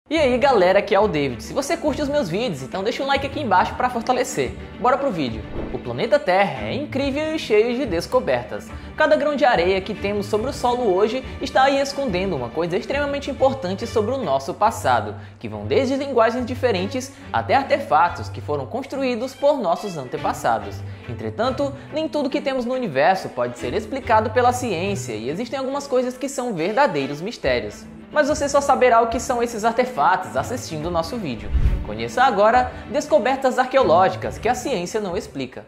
E aí galera, aqui é o David. Se você curte os meus vídeos, então deixa um like aqui embaixo para fortalecer. Bora pro vídeo. O planeta Terra é incrível e cheio de descobertas. Cada grão de areia que temos sobre o solo hoje está aí escondendo uma coisa extremamente importante sobre o nosso passado, que vão desde linguagens diferentes até artefatos que foram construídos por nossos antepassados. Entretanto, nem tudo que temos no universo pode ser explicado pela ciência e existem algumas coisas que são verdadeiros mistérios. Mas você só saberá o que são esses artefatos assistindo o nosso vídeo. Conheça agora descobertas arqueológicas que a ciência não explica.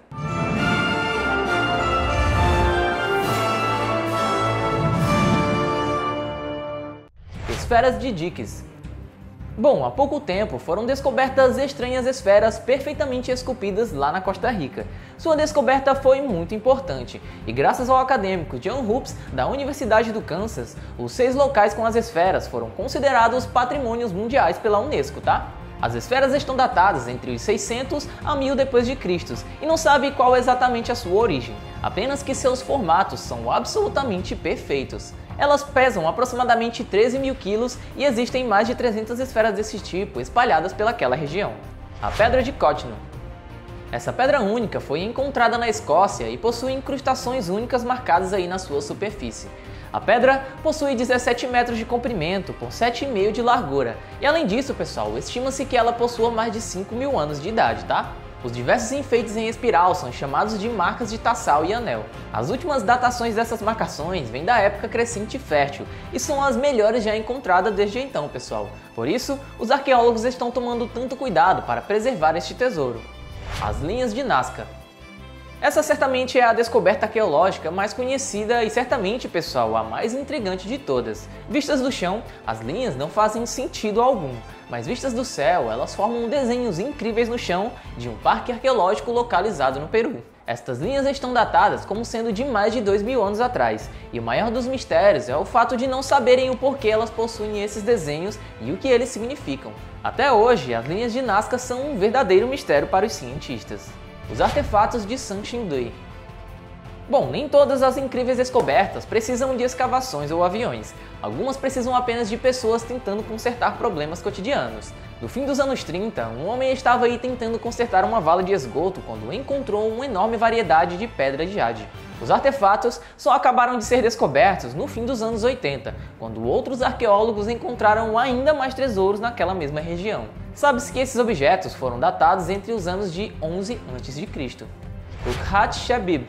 Esferas de Dix. Bom, há pouco tempo foram descobertas estranhas esferas perfeitamente esculpidas lá na Costa Rica. Sua descoberta foi muito importante e graças ao acadêmico John Hoopes da Universidade do Kansas, os 6 locais com as esferas foram considerados patrimônios mundiais pela Unesco, tá? As esferas estão datadas entre os 600 a 1000 d.C. e não sabe qual é exatamente a sua origem, apenas que seus formatos são absolutamente perfeitos. Elas pesam aproximadamente 13 mil quilos e existem mais de 300 esferas desse tipo espalhadas pelaquela região. A Pedra de Cotton. Essa pedra única foi encontrada na Escócia e possui incrustações únicas marcadas aí na sua superfície. A pedra possui 17 metros de comprimento por 7,5 de largura e além disso, pessoal, estima-se que ela possua mais de 5.000 anos de idade, tá? Os diversos enfeites em espiral são chamados de marcas de tassal e anel. As últimas datações dessas marcações vêm da época crescente e fértil e são as melhores já encontradas desde então, pessoal. Por isso, os arqueólogos estão tomando tanto cuidado para preservar este tesouro. As linhas de Nazca. Essa certamente é a descoberta arqueológica mais conhecida e certamente, pessoal, a mais intrigante de todas. Vistas do chão, as linhas não fazem sentido algum, mas vistas do céu, elas formam desenhos incríveis no chão de um parque arqueológico localizado no Peru. Estas linhas estão datadas como sendo de mais de 2.000 anos atrás, e o maior dos mistérios é o fato de não saberem o porquê elas possuem esses desenhos e o que eles significam. Até hoje, as linhas de Nazca são um verdadeiro mistério para os cientistas. Os artefatos de Sanxingdui. Bom, nem todas as incríveis descobertas precisam de escavações ou aviões. Algumas precisam apenas de pessoas tentando consertar problemas cotidianos. No fim dos anos 30, um homem estava aí tentando consertar uma vala de esgoto quando encontrou uma enorme variedade de pedra de jade. Os artefatos só acabaram de ser descobertos no fim dos anos 80, quando outros arqueólogos encontraram ainda mais tesouros naquela mesma região. Sabe-se que esses objetos foram datados entre os anos de 11 a.C. O Hatshepsut.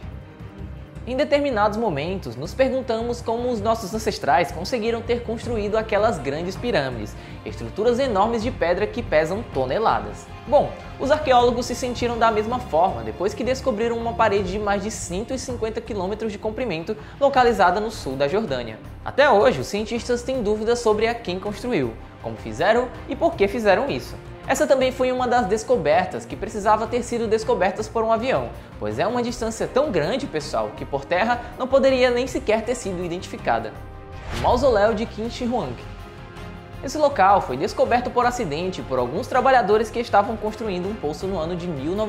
Em determinados momentos, nos perguntamos como os nossos ancestrais conseguiram ter construído aquelas grandes pirâmides, estruturas enormes de pedra que pesam toneladas. Bom, os arqueólogos se sentiram da mesma forma depois que descobriram uma parede de mais de 150 km de comprimento localizada no sul da Jordânia. Até hoje, os cientistas têm dúvidas sobre a quem construiu, como fizeram e por que fizeram isso. Essa também foi uma das descobertas que precisava ter sido descobertas por um avião, pois é uma distância tão grande, pessoal, que por terra não poderia nem sequer ter sido identificada. O Mausoléu de Qin Shi Huang. Esse local foi descoberto por acidente por alguns trabalhadores que estavam construindo um poço no ano de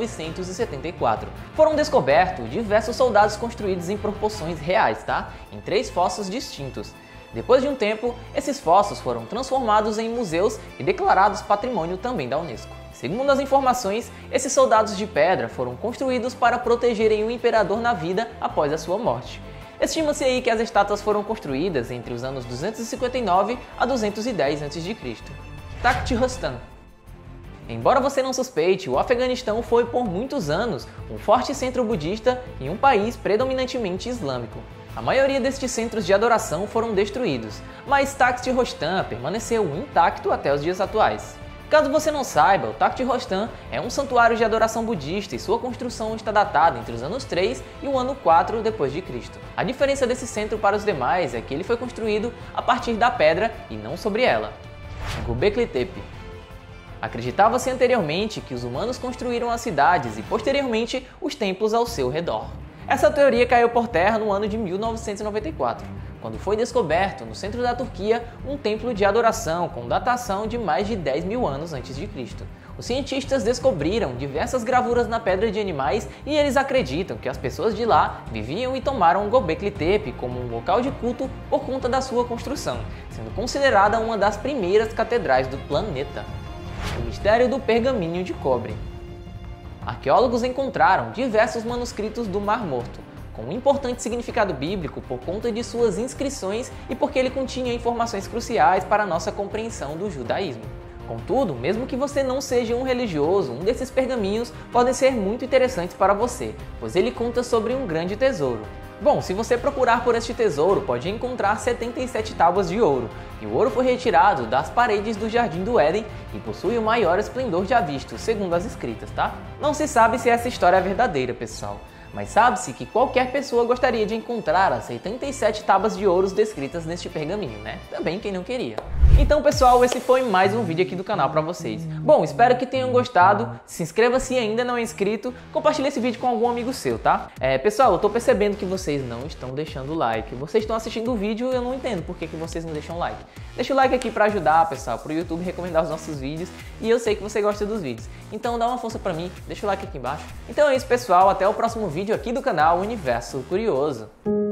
1974. Foram descobertos diversos soldados construídos em proporções reais, tá? Em 3 fossos distintos. Depois de um tempo, esses fossos foram transformados em museus e declarados patrimônio também da Unesco. Segundo as informações, esses soldados de pedra foram construídos para protegerem o imperador na vida após a sua morte. Estima-se aí que as estátuas foram construídas entre os anos 259 a 210 a.C. Takht Rostam. Embora você não suspeite, o Afeganistão foi por muitos anos um forte centro budista em um país predominantemente islâmico. A maioria destes centros de adoração foram destruídos, mas Takht Rostam permaneceu intacto até os dias atuais. Caso você não saiba, o Takht Rostam é um santuário de adoração budista e sua construção está datada entre os anos 3 e o ano 4 d.C. A diferença desse centro para os demais é que ele foi construído a partir da pedra e não sobre ela. Göbekli Tepe. Acreditava-se anteriormente que os humanos construíram as cidades e posteriormente os templos ao seu redor. Essa teoria caiu por terra no ano de 1994, quando foi descoberto no centro da Turquia um templo de adoração com datação de mais de 10 mil anos antes de Cristo. Os cientistas descobriram diversas gravuras na pedra de animais e eles acreditam que as pessoas de lá viviam e tomaram Göbekli Tepe como um local de culto por conta da sua construção, sendo considerada uma das primeiras catedrais do planeta. O mistério do pergaminho de cobre. Arqueólogos encontraram diversos manuscritos do Mar Morto, com um importante significado bíblico por conta de suas inscrições e porque ele continha informações cruciais para a nossa compreensão do judaísmo. Contudo, mesmo que você não seja um religioso, um desses pergaminhos podem ser muito interessantes para você, pois ele conta sobre um grande tesouro. Bom, se você procurar por este tesouro, pode encontrar 77 tábuas de ouro, e o ouro foi retirado das paredes do Jardim do Éden e possui o maior esplendor já visto, segundo as escritas, tá? Não se sabe se essa história é verdadeira, pessoal, mas sabe-se que qualquer pessoa gostaria de encontrar as 77 tábuas de ouro descritas neste pergaminho, né? Também quem não queria. Então, pessoal, esse foi mais um vídeo aqui do canal pra vocês. Bom, espero que tenham gostado. Se inscreva se ainda não é inscrito. Compartilhe esse vídeo com algum amigo seu, tá? Pessoal, eu tô percebendo que vocês não estão deixando o like. Vocês estão assistindo o vídeo e eu não entendo por que vocês não deixam o like. Deixa o like aqui pra ajudar, pessoal, pro YouTube recomendar os nossos vídeos. E eu sei que você gosta dos vídeos. Então dá uma força pra mim, deixa o like aqui embaixo. Então é isso, pessoal. Até o próximo vídeo aqui do canal Universo Curioso.